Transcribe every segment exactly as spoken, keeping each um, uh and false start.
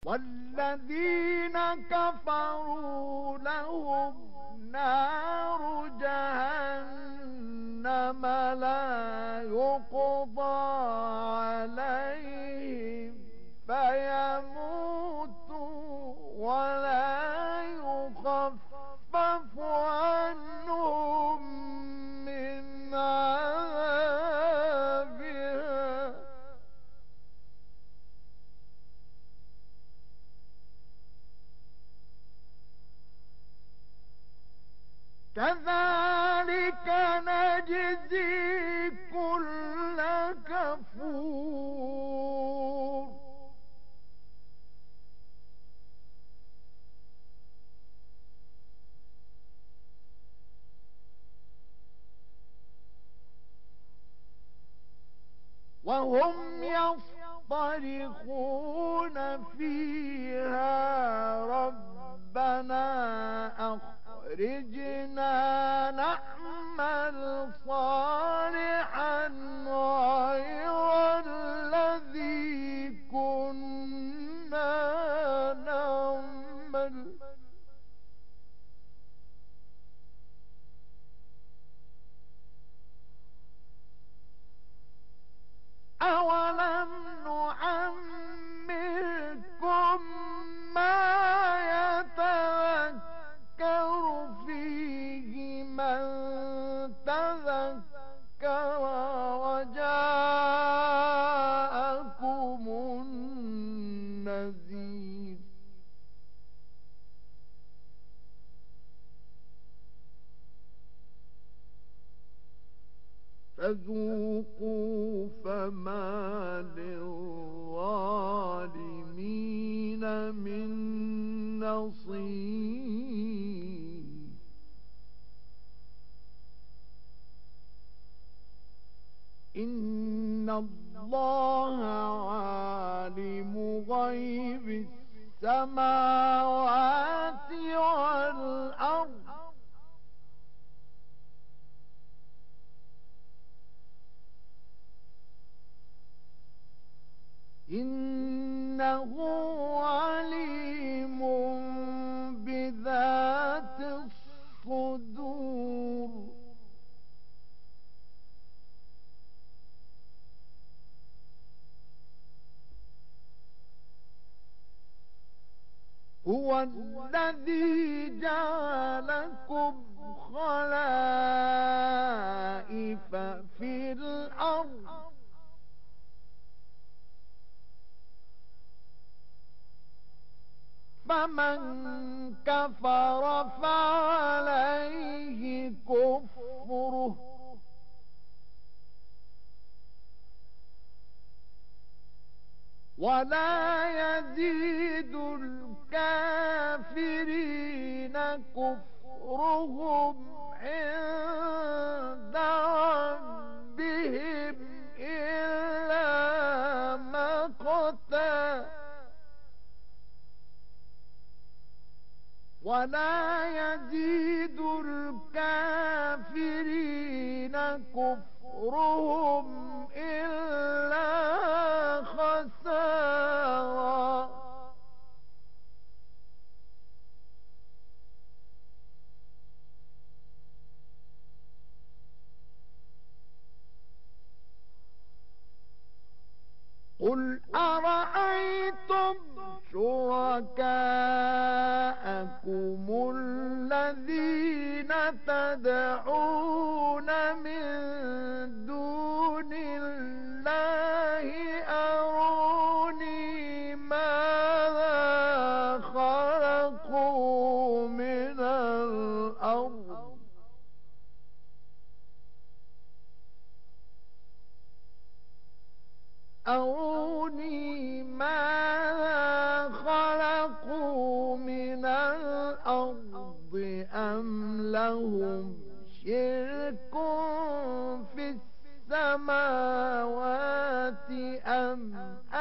والذين كفروا لهم نار جهنم لا يقضى عليهم فيموتوا ولا يخفف عنهم من عذابها كذلك نجزي كل كفور. وهم يصطرخون فيها ربنا أخرجنا نعمل صالحا غير الذي كنا نعمل أولم نعمركم ما يتذكر فيه من تذكر وجاءكم النذير فذوقوا فما للظالمين من نصير. إن الله عالم غيب السماوات والأرض إنه عليم بذات الصدور. هو الذي جعلكم خلائف في الأرض فمن كفر فعليه كفره ولا يزيد الكافرين كفرهم عند ربهم إلا مقتا ولا يزيد الكافرين كفرهم إلا خسارا. قل أرأيتم شركاءكم الذين تدعون من دون الله أروني ماذا خلقوا من الأرض أروني ماذا خلقوا من الأرض أم لهم شرك في السماوات أم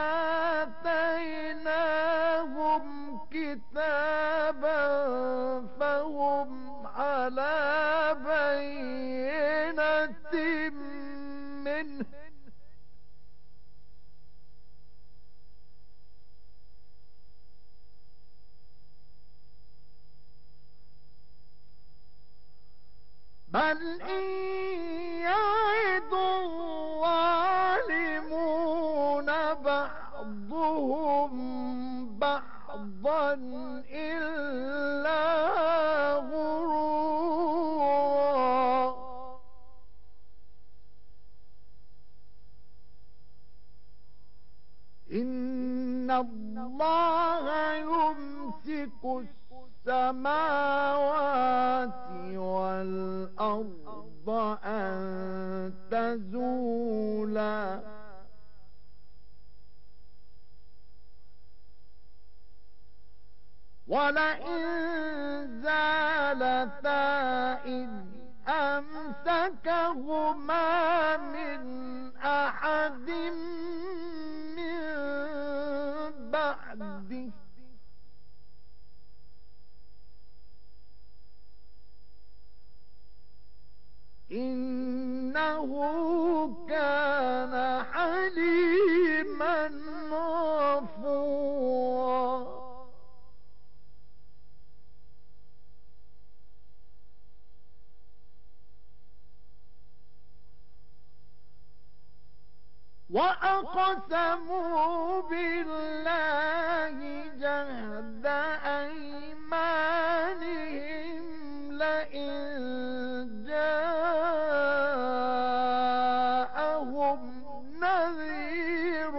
آتيناهم كتابا فهم على بينة منه بل إن يعد الظالمون بعضهم بعضا إلا غرورا. إن الله يمسك السماوات والأرض أن تزولا ولئن زالتا إن أمسكهما من أحد من بعده إنه كان حليما غفورا. وأقسموا بالله جهد أيمانهم لئن جاءهم نذير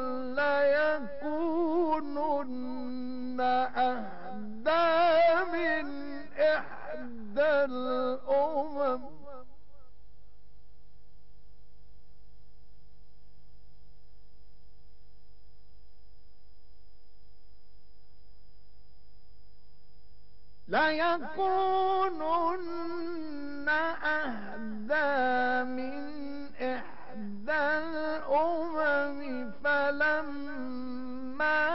ليكونن أهدى من إحدى الأمم ليكونن أهدى من إحدى الأمم فلما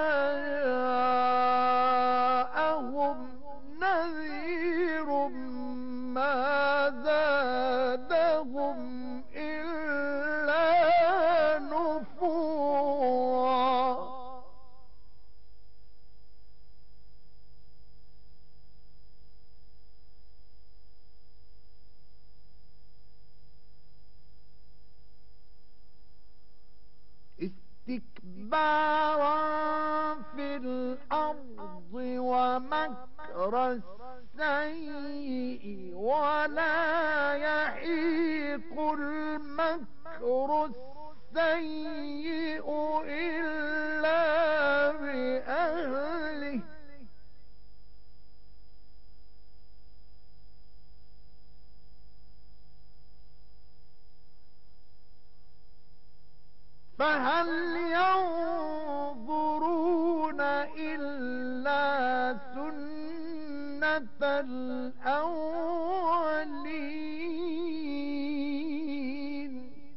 جاءهم نذير ما زادهم إلا نفورا. استكبارا في الأرض ومكر السيء ولا يحيق المكر السيء إلا بأهله فهل ينظرون إلا سنة الأولين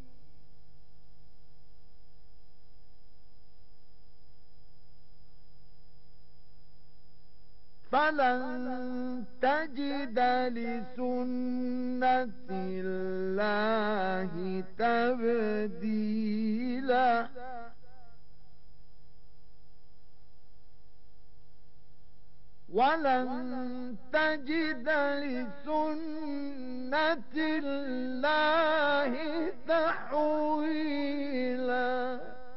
فلن تجد لسنة الله تبديلا ولن تجد لسنة الله تحويلا.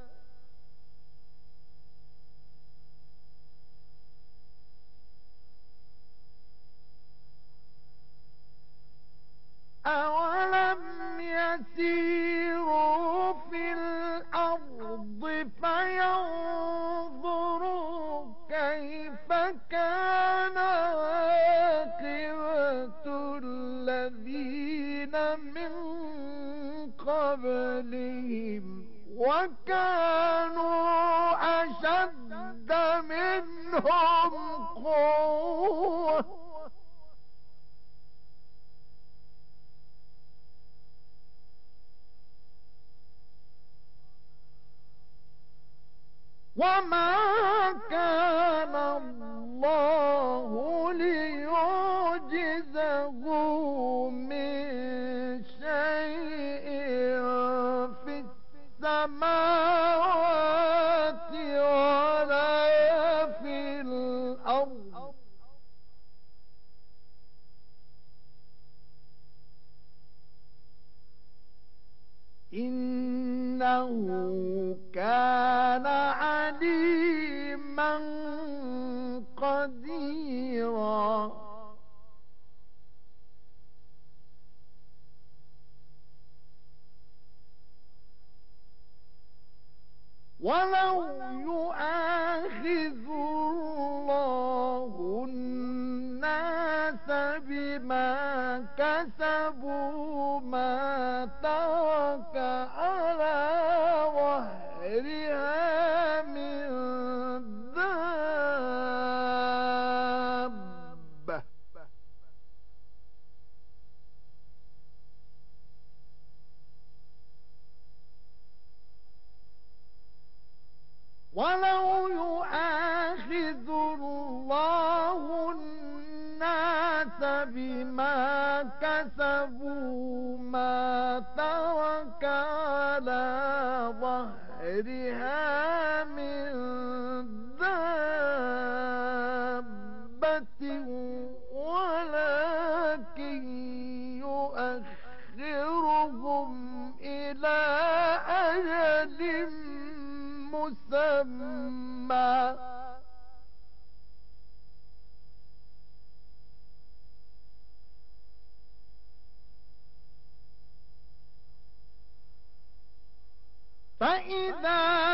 أولم يسيروا في الأرض فينظروا كيف كان عاقبة الذين من قبلهم وكانوا أشد منهم قوة وما كان الله ليعجزه من شيء في السماوات ولا في الأرض إنه كان عليما قديرا ولو يؤاخذ الله الناس بما كسبوا ما ترك على ظهرها من دابة ولو يؤاخذ الله الناس بما كسبوا ما ترك على ظهرها من دابة ولكن يؤخرهم إلى أجل مسمى فإذا